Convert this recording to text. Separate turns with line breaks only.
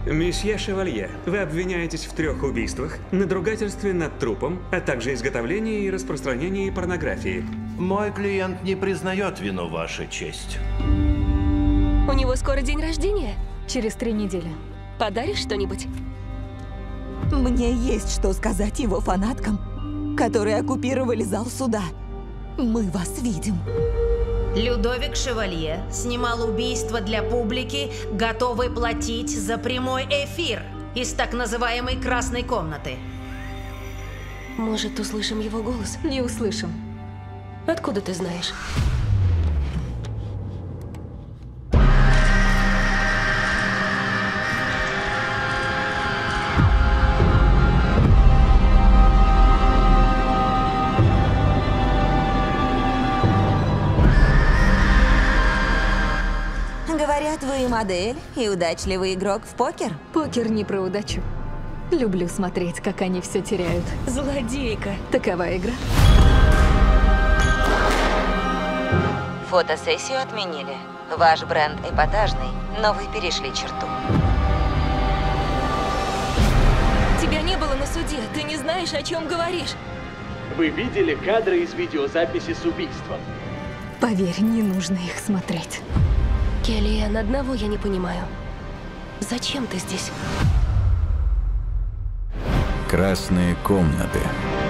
Месье Шевалье, вы обвиняетесь в 3 убийствах, надругательстве над трупом, а также изготовлении и распространении порнографии.
Мой клиент не признает вину, Ваша честь.
У него скоро день рождения.
Через 3 недели.
Подаришь что-нибудь?
Мне есть что сказать его фанаткам, которые оккупировали зал суда. Мы вас видим.
Людовик Шевалье снимал убийства для публики, готовый платить за прямой эфир из так называемой «красной комнаты».
Может, услышим его голос?
Не услышим.
Откуда ты знаешь?
Говорят, вы модель и удачливый игрок в покер?
Покер не про удачу. Люблю смотреть, как они все теряют.
Злодейка.
Такова игра.
Фотосессию отменили. Ваш бренд эпатажный, но вы перешли черту.
Тебя не было на суде. Ты не знаешь, о чем говоришь.
Вы видели кадры из видеозаписи с убийством?
Поверь, не нужно их смотреть.
Келлиан, одного я не понимаю. Зачем ты здесь?
Красные комнаты.